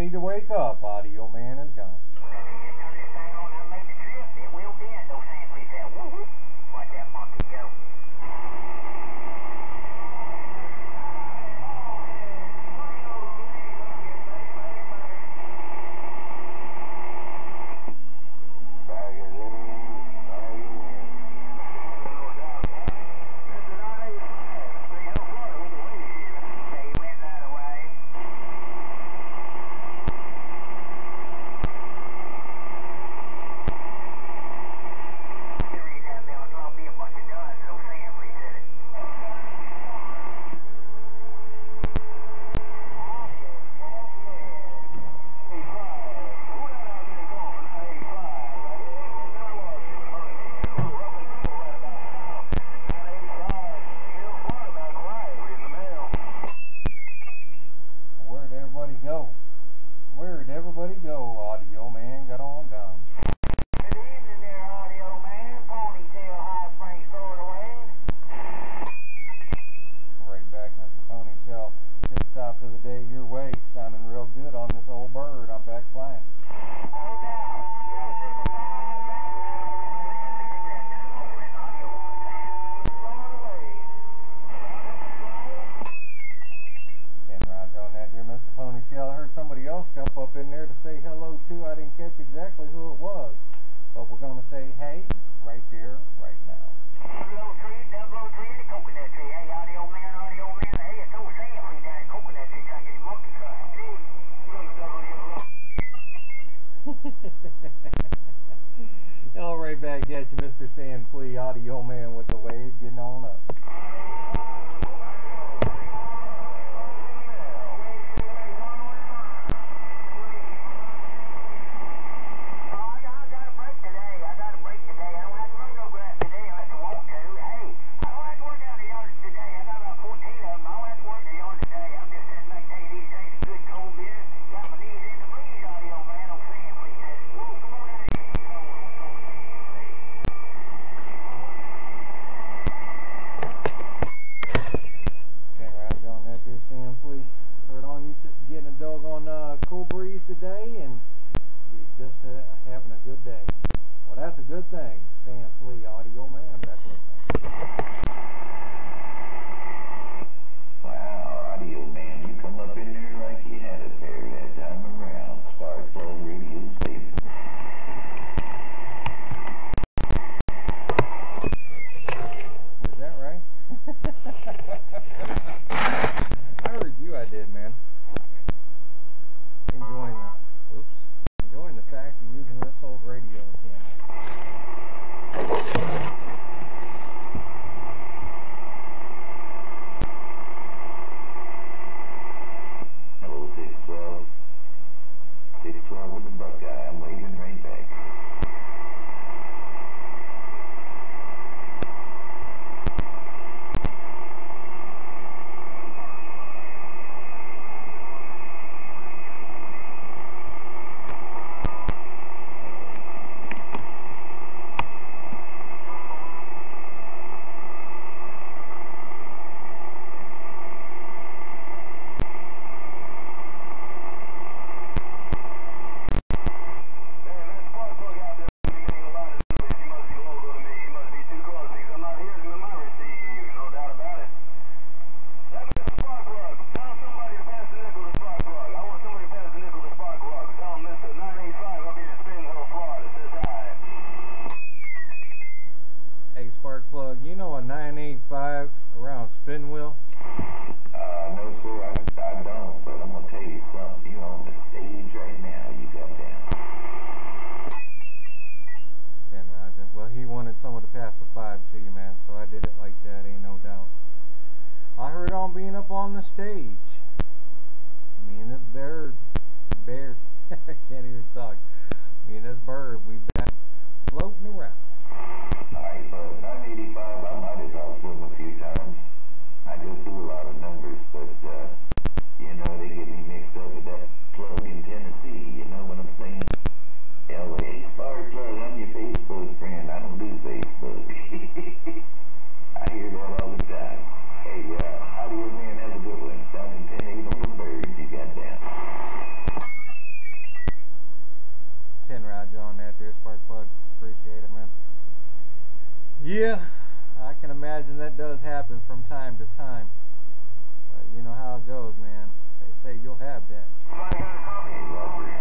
need to wake up. Audio man is gone. Watch that monkey go. Where'd everybody go? Audio man got on down. Good evening there, audio man. Ponytail High Springs, Florida way. Right back, Mr. Ponytail. Tip top of the day your way. Sounding real good on this old bird. I'm back flying. No doubt. Yes, it was fine. On that dear Mr. Ponytail. I heard somebody else jump up in there to say hello too. I didn't catch exactly who it was, but we're going to say hey right there, right now. 003, 003 in the coconut tree. Hey, audio man, hey, it's so sad we down in coconut tree trying to get a monkey crust. All right back at you, Mr. Sand Flea, audio man with the wave getting on up. Heard on you getting a doggone cool breeze today and just having a good day. Well, that's a good thing. Sand Flea, audio man, back listening. Wow, audio man, you come up in there like you had a pair that time around. Spark Plug Radio Station. Is that right? I heard you, I did, man. Enjoying the fact of using this old radio again. Hello, 612. 612 with the Buckeye. I'm waving right back. Spark Plug, you know a 985 around spin wheel? No sir, I don't, but I'm gonna tell you something. You're on the stage right now, you got down. Then Roger. Well, he wanted someone to pass a 5 to you, man, so I did it like that, ain't no doubt. I heard on being up on the stage. Me and this bear, I can't even talk. Me and this bird, we've been floating around. Alright, bud, 985, I might as well swim a few times. I just do a lot of numbers, but, you know, they get me mixed up with that plug in Tennessee, you know what I'm saying? LA Spark Plug, I'm your Facebook friend, I don't do Facebook. I hear that all the time. Hey, audio man, have a good one. Sounding 10-8 on the birds, you got down. 10 Roger on that there, spark plug. Appreciate it, man. Yeah, I can imagine that does happen from time to time. But you know how it goes, man. They say you'll have that. Somebody got a copy.